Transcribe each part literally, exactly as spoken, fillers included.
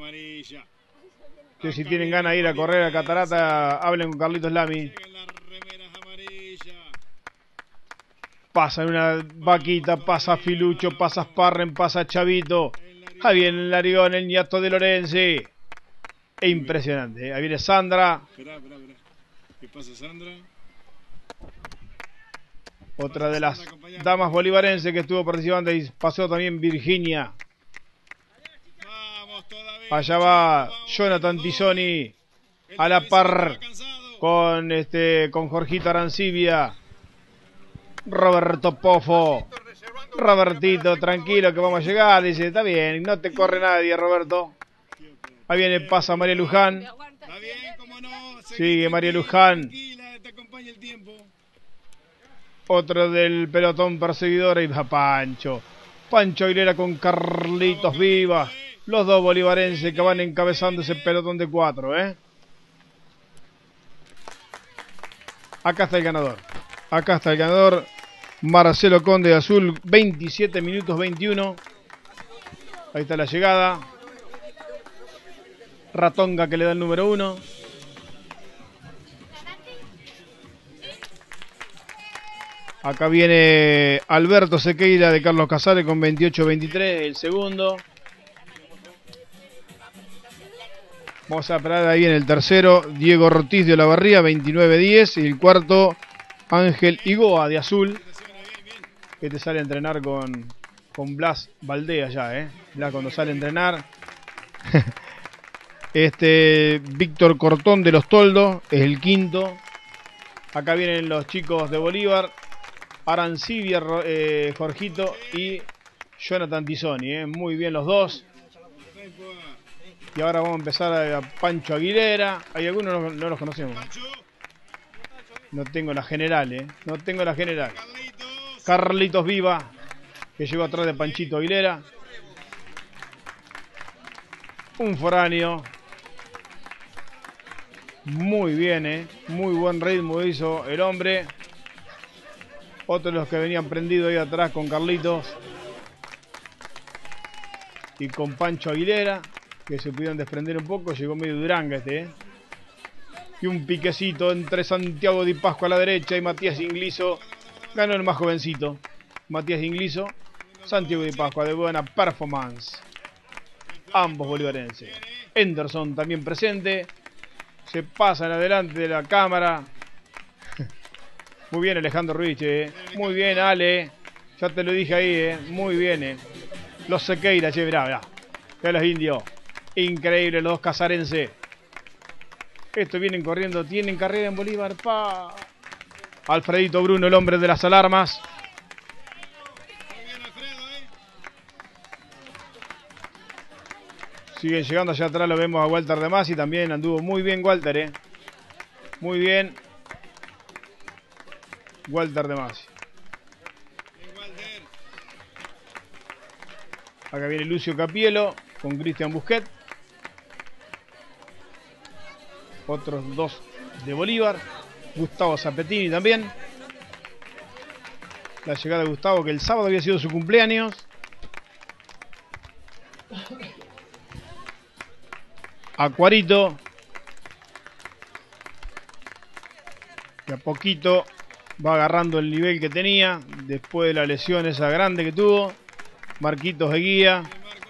Que si tienen ganas de ir a correr a Catarata, hablen con Carlitos Lamy. Pasa una vaquita, pasa Filucho, pasa Sparren, pasa Chavito. Ahí viene el Larigón, el nieto de Lorenzi. E impresionante, ¿eh? Ahí viene Sandra. Esperá, esperá, esperá. ¿Qué pasa, Sandra? Otra de las damas bolivarenses que estuvo participando y pasó también Virginia. Allá va Jonathan Tisoni a la par con este con Jorgito Arancibia. Roberto Pofo. Robertito, tranquilo que vamos a llegar. Dice, está bien, no te corre nadie, Roberto. Ahí viene, pasa María Luján. Sigue María Luján. Otro del pelotón perseguidor. Ahí va Pancho. Pancho Aguilera con Carlitos Vivas. Los dos bolivarenses que van encabezando ese pelotón de cuatro, ¿eh? Acá está el ganador. Acá está el ganador. Marcelo Conde de Azul, veintisiete minutos veintiuno. Ahí está la llegada. Ratonga que le da el número uno. Acá viene Alberto Sequeira de Carlos Casares con veintiocho veintitrés, el segundo. Vamos a esperar ahí en el tercero, Diego Ortiz de Olavarría, veintinueve diez. Y el cuarto, Ángel Igoa de Azul. Que te sale a entrenar con, con Blas Valdea ya, ¿eh? Blas cuando sale a entrenar. Este, Víctor Cortón de Los Toldos es el quinto. Acá vienen los chicos de Bolívar. Arancibia, eh, Jorgito y Jonathan Tisoni, ¿eh? Muy bien los dos. Y ahora vamos a empezar a, a Pancho Aguilera. Hay algunos no, no los conocemos. No tengo la general, ¿eh? No tengo la general. Carlitos Viva, que llegó atrás de Panchito Aguilera. Un foráneo. Muy bien, ¿eh? Muy buen ritmo hizo el hombre. Otro de los que venían prendidos ahí atrás con Carlitos. Y con Pancho Aguilera, que se pudieron desprender un poco. Llegó medio Duranga este, ¿eh? Y un piquecito entre Santiago Di Pascua a la derecha y Matías Ingliso. Ganó el más jovencito, Matías Ingliso. Santiago Di Pascua, de buena performance. Ambos bolivarenses. Henderson también presente. Se pasan adelante de la cámara. Muy bien Alejandro Ruiz, eh. Muy bien Ale. Ya te lo dije ahí, eh. Muy bien, eh. Los Sequeira, che, mirá, mirá. Mirá los indios. Increíble los dos casarenses. Estos vienen corriendo, tienen carrera en Bolívar, pa. Alfredito Bruno, el hombre de las alarmas. Sigue llegando allá atrás, lo vemos a Walter de Masi. También anduvo muy bien Walter, eh. Muy bien Walter de Masi. Acá viene Lucio Capielo con Cristian Busquet. Otros dos de Bolívar. Gustavo Zapetini también. La llegada de Gustavo, que el sábado había sido su cumpleaños. Acuarito. Que a poquito va agarrando el nivel que tenía después de la lesión esa grande que tuvo. Marquitos de guía.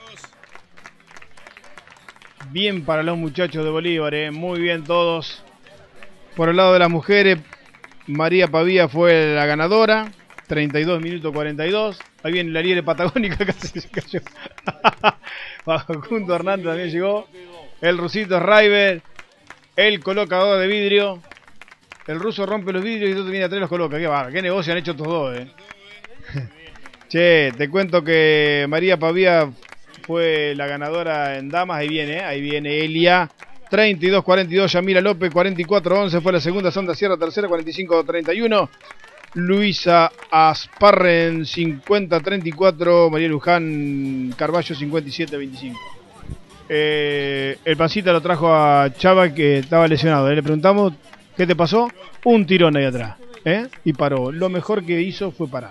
Bien para los muchachos de Bolívar, eh. Muy bien todos. Por el lado de las mujeres, María Pavía fue la ganadora. treinta y dos minutos cuarenta y dos. Ahí viene la Ariel Patagónica, casi se cayó. Facundo Hernández también llegó. El rusito Raiber. El colocador de vidrio. El ruso rompe los vidrios y otro viene atrás y los coloca. Qué barra, qué negocio han hecho estos dos, eh. Che, te cuento que María Pavía fue la ganadora en damas. Ahí viene, eh. Ahí viene Elia. treinta y dos cuarenta y dos, Yamila López. Cuarenta y cuatro once fue la segunda. Sandra Sierra tercera. Cuarenta y cinco treinta y uno. Luisa Asparren cincuenta treinta y cuatro. María Luján Carballo cincuenta y siete veinticinco. Eh, el pancita lo trajo a Chava, que estaba lesionado. Le preguntamos qué te pasó. Un tirón ahí atrás, ¿eh? Y paró. Lo mejor que hizo fue parar.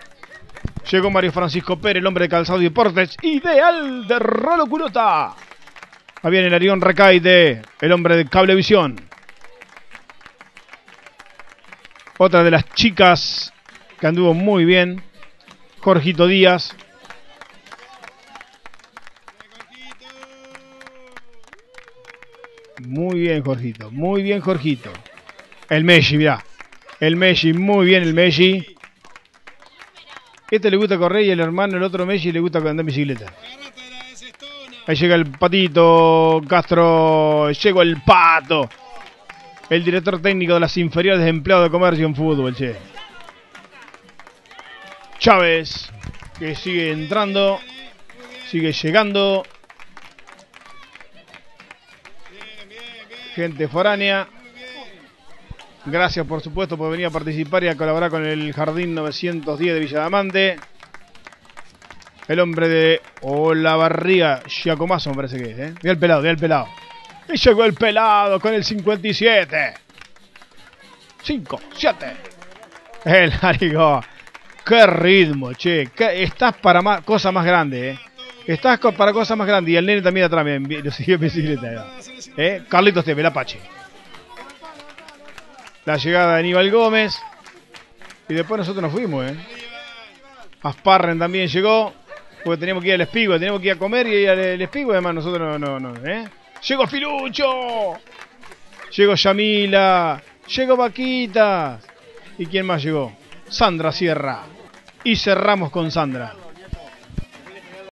Llegó Mario Francisco Pérez, el hombre de Calzado y Deportes. Ideal de Rolo Culota. Ahí viene el Arión Recaide, el hombre de Cablevisión. Otra de las chicas que anduvo muy bien, Jorgito Díaz. Muy bien, Jorgito. Muy bien, Jorgito. El Messi, mirá. El Messi, muy bien el Messi. Este le gusta correr y el hermano, el otro Messi, le gusta andar en bicicleta. Ahí llega el Patito Castro. Llegó el Pato. El director técnico de las inferiores de empleado de comercio en fútbol, che. Chávez, que sigue entrando. Sigue llegando. Gente foránea. Gracias, por supuesto, por venir a participar y a colaborar con el Jardín novecientos diez de Villa Diamante. El hombre de Olavarría, Giacomazo, me parece que es, ¿eh? Mira el pelado, mira el pelado. Y llegó el pelado con el cincuenta y siete. cinco, siete. El Arigo. Qué ritmo, che. ¿Qué? Estás para más, cosas más grandes, ¿eh? Estás para cosas más grandes. Y el nene también atrás, me lo siguió en bicicleta. ¿Eh? Carlitos Tepe, el Apache. La llegada de Aníbal Gómez. Y después nosotros nos fuimos, ¿eh? Asparren también llegó. Porque teníamos que ir al Espigüe, teníamos que ir a comer y ir al Espigüe. Además, nosotros no, no, no, ¿eh? Llegó Filucho. Llegó Yamila. Llegó Vaquitas. ¿Y quién más llegó? Sandra Sierra. Y cerramos con Sandra.